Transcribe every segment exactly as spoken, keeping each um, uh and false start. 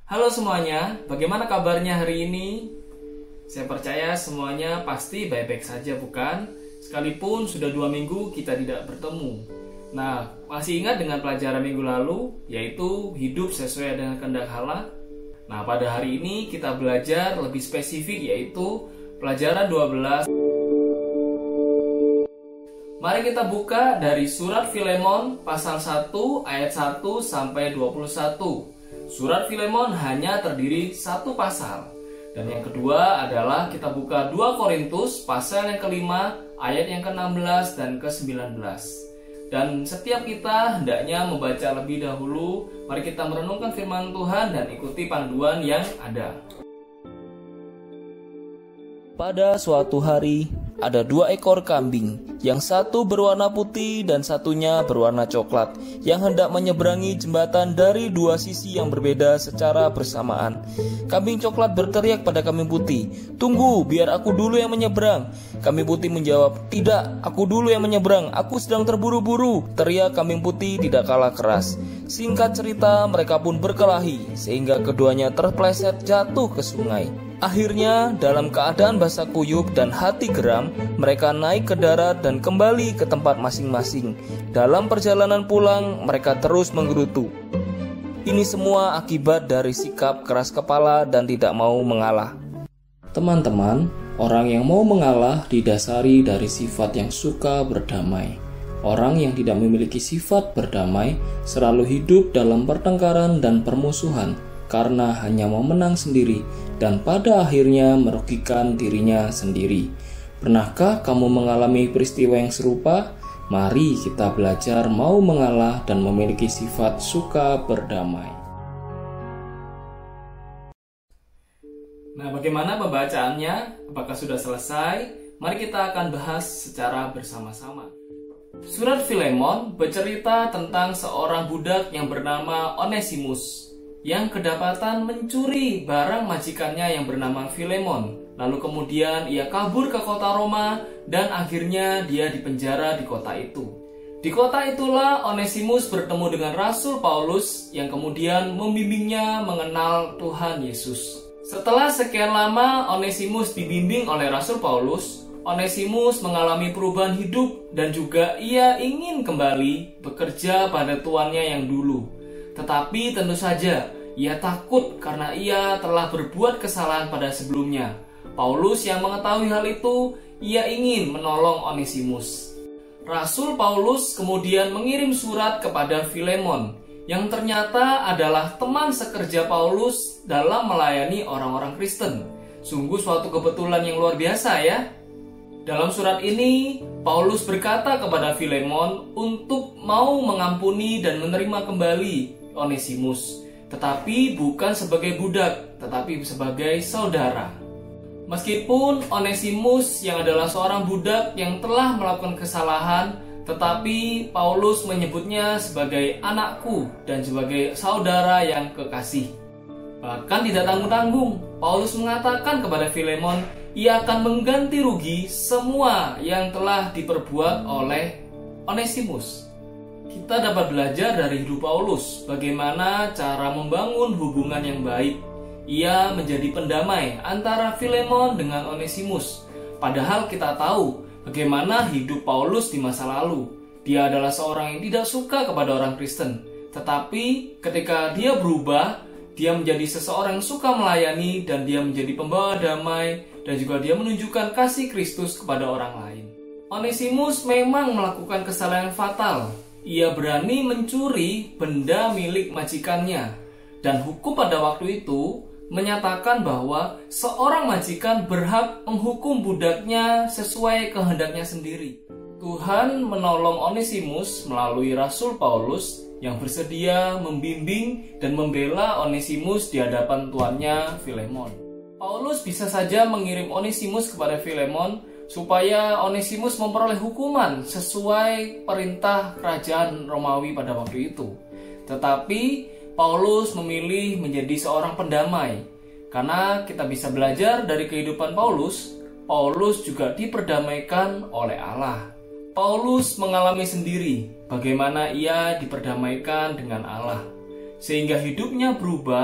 Halo semuanya, bagaimana kabarnya hari ini? Saya percaya semuanya pasti baik-baik saja, bukan? Sekalipun sudah dua minggu kita tidak bertemu. Nah, masih ingat dengan pelajaran minggu lalu, yaitu hidup sesuai dengan kehendak Allah? Nah, pada hari ini kita belajar lebih spesifik, yaitu pelajaran dua belas. Mari kita buka dari surat Filemon pasal satu ayat satu sampai dua puluh satu. Surat Filemon hanya terdiri satu pasal. Dan yang kedua adalah kita buka dua Korintus pasal yang kelima ayat yang ke enam belas dan ke sembilan belas. Dan setiap kita hendaknya membaca lebih dahulu. Mari kita merenungkan firman Tuhan dan ikuti panduan yang ada. Pada suatu hari, ada dua ekor kambing, yang satu berwarna putih dan satunya berwarna coklat, yang hendak menyeberangi jembatan dari dua sisi yang berbeda secara bersamaan. Kambing coklat berteriak pada kambing putih, "Tunggu, biar aku dulu yang menyeberang." Kambing putih menjawab, "Tidak, aku dulu yang menyeberang, aku sedang terburu-buru." Teriak kambing putih tidak kalah keras. Singkat cerita, mereka pun berkelahi, sehingga keduanya terpleset jatuh ke sungai. Akhirnya, dalam keadaan basah kuyup dan hati geram, mereka naik ke darat dan kembali ke tempat masing-masing. Dalam perjalanan pulang, mereka terus menggerutu. Ini semua akibat dari sikap keras kepala dan tidak mau mengalah. Teman-teman, orang yang mau mengalah didasari dari sifat yang suka berdamai. Orang yang tidak memiliki sifat berdamai selalu hidup dalam pertengkaran dan permusuhan, karena hanya mau menang sendiri dan pada akhirnya merugikan dirinya sendiri. Pernahkah kamu mengalami peristiwa yang serupa? Mari kita belajar mau mengalah dan memiliki sifat suka berdamai. Nah, bagaimana pembacaannya? Apakah sudah selesai? Mari kita akan bahas secara bersama-sama. Surat Filemon bercerita tentang seorang budak yang bernama Onesimus yang kedapatan mencuri barang majikannya yang bernama Filemon. Lalu kemudian ia kabur ke kota Roma dan akhirnya dia dipenjara di kota itu. Di kota itulah Onesimus bertemu dengan Rasul Paulus yang kemudian membimbingnya mengenal Tuhan Yesus. Setelah sekian lama Onesimus dibimbing oleh Rasul Paulus, Onesimus mengalami perubahan hidup dan juga ia ingin kembali bekerja pada tuannya yang dulu. Tetapi tentu saja ia takut karena ia telah berbuat kesalahan pada sebelumnya. Paulus yang mengetahui hal itu, ia ingin menolong Onesimus. Rasul Paulus kemudian mengirim surat kepada Filemon, yang ternyata adalah teman sekerja Paulus dalam melayani orang-orang Kristen. Sungguh suatu kebetulan yang luar biasa ya. Dalam surat ini, Paulus berkata kepada Filemon untuk mau mengampuni dan menerima kembali Onesimus, tetapi bukan sebagai budak, tetapi sebagai saudara. Meskipun Onesimus yang adalah seorang budak yang telah melakukan kesalahan, tetapi Paulus menyebutnya sebagai anakku dan sebagai saudara yang kekasih. Bahkan tidak tanggung-tanggung, Paulus mengatakan kepada Filemon, ia akan mengganti rugi semua yang telah diperbuat oleh Onesimus. Kita dapat belajar dari hidup Paulus bagaimana cara membangun hubungan yang baik. Ia menjadi pendamai antara Filemon dengan Onesimus. Padahal kita tahu bagaimana hidup Paulus di masa lalu. Dia adalah seorang yang tidak suka kepada orang Kristen. Tetapi ketika dia berubah, dia menjadi seseorang yang suka melayani dan dia menjadi pembawa damai dan juga dia menunjukkan kasih Kristus kepada orang lain. Onesimus memang melakukan kesalahan fatal. Ia berani mencuri benda milik majikannya. Dan hukum pada waktu itu menyatakan bahwa seorang majikan berhak menghukum budaknya sesuai kehendaknya sendiri. Tuhan menolong Onesimus melalui Rasul Paulus yang bersedia membimbing dan membela Onesimus di hadapan tuannya Filemon. Paulus bisa saja mengirim Onesimus kepada Filemon supaya Onesimus memperoleh hukuman sesuai perintah kerajaan Romawi pada waktu itu. Tetapi Paulus memilih menjadi seorang pendamai. Karena kita bisa belajar dari kehidupan Paulus, Paulus juga diperdamaikan oleh Allah. Paulus mengalami sendiri bagaimana ia diperdamaikan dengan Allah. Sehingga hidupnya berubah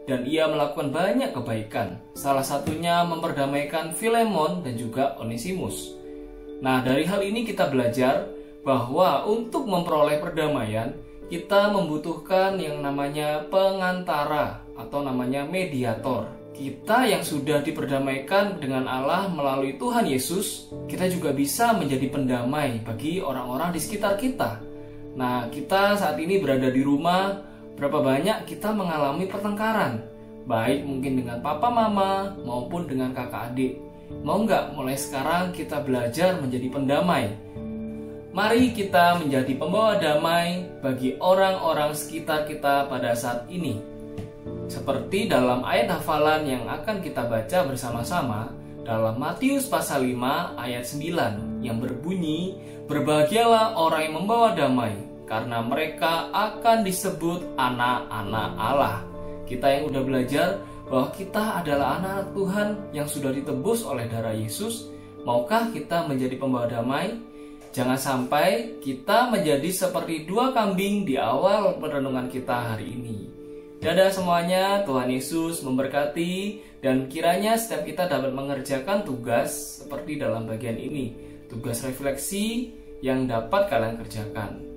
dan ia melakukan banyak kebaikan. Salah satunya memperdamaikan Filemon dan juga Onesimus. Nah, dari hal ini kita belajar bahwa untuk memperoleh perdamaian, kita membutuhkan yang namanya pengantara atau namanya mediator. Kita yang sudah diperdamaikan dengan Allah melalui Tuhan Yesus, kita juga bisa menjadi pendamai bagi orang-orang di sekitar kita. Nah, kita saat ini berada di rumah, berapa banyak kita mengalami pertengkaran, baik mungkin dengan papa mama maupun dengan kakak adik. Mau nggak mulai sekarang kita belajar menjadi pendamai? Mari kita menjadi pembawa damai bagi orang-orang sekitar kita pada saat ini. Seperti dalam ayat hafalan yang akan kita baca bersama-sama dalam Matius pasal lima ayat sembilan yang berbunyi, "Berbahagialah orang yang membawa damai, karena mereka akan disebut anak-anak Allah." Kita yang udah belajar bahwa kita adalah anak Tuhan yang sudah ditebus oleh darah Yesus, maukah kita menjadi pembawa damai? Jangan sampai kita menjadi seperti dua kambing di awal perenungan kita hari ini. Dadah semuanya, Tuhan Yesus memberkati, dan kiranya setiap kita dapat mengerjakan tugas seperti dalam bagian ini, tugas refleksi yang dapat kalian kerjakan.